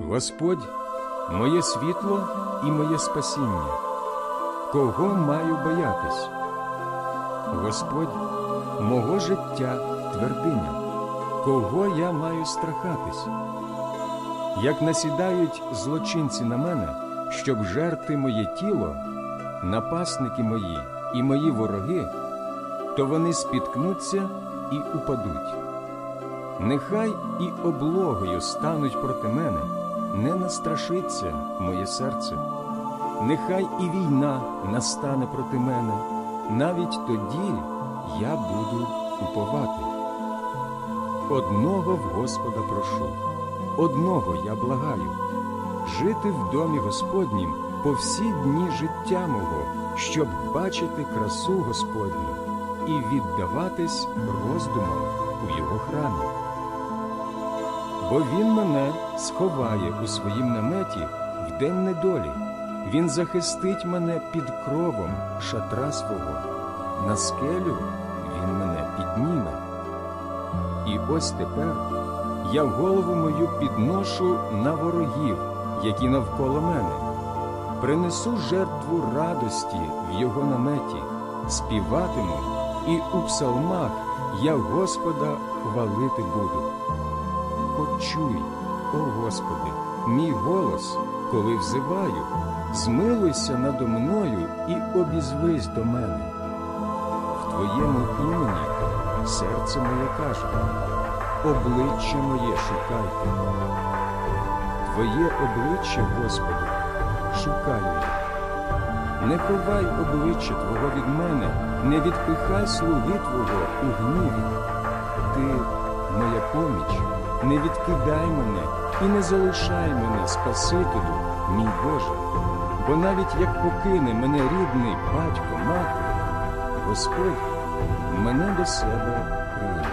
Господь – моє світло і моє спасіння. Кого маю боятись? Господь – мого життя твердиня. Кого я маю страхатись? Як насідають злочинці на мене, щоб жерти моє тіло, напасники мої і мої вороги, то вони спіткнуться і упадуть. Нехай і облогою стануть проти мене, не настрашиться моє серце. Нехай і війна настане проти мене, навіть тоді я буду уповати. Одного в Господа прошу, одного я благаю, жити в домі Господнім по всі дні життя мого, щоб бачити красу Господню і віддаватись роздумам у Його храмі. Бо Він мене сховає у своїм наметі в день недолі. Він захистить мене під кровом шатра свого. На скелю Він мене підніме. І ось тепер я голову мою підношу на ворогів, які навколо мене. Принесу жертву радості в Його наметі, співатиму, і у псалмах я Господа хвалити буду. Почуй, о Господи, мій голос, коли взиваю, змилуйся надо мною і обізвись до мене. В Твоєму імені серце моє каже, обличчя моє шукайте. Твоє обличчя, Господи, шукаю я. Не ховай обличчя Твого від мене, не відпихай слуги Твого у гніві. Ти – моя поміч, не відкидай мене і не залишай мене, Спасителю, мій Боже. Бо навіть як покине мене рідний батько, мати, Господь мене до себе прийме.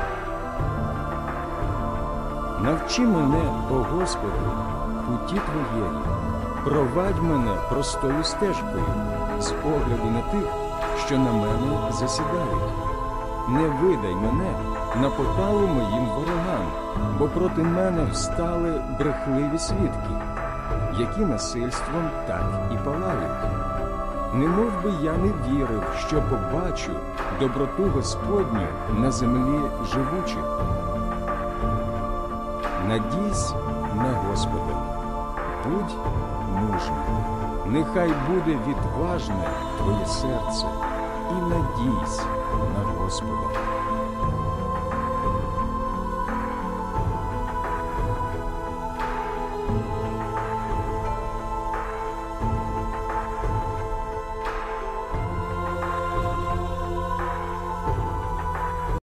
Навчи мене, о Господи, путі Твоєї, провадь мене простою стежкою, з огляду на тих, що на мене засідають. Не видай мене на поталу моїм ворогам, бо проти мене встали брехливі свідки, які насильством так і палають. Немов би я не вірив, що побачу доброту Господню на землі живучих. Надійсь на Господа, будь мужним, нехай буде відважне твоє серце, і надійсь на Господа.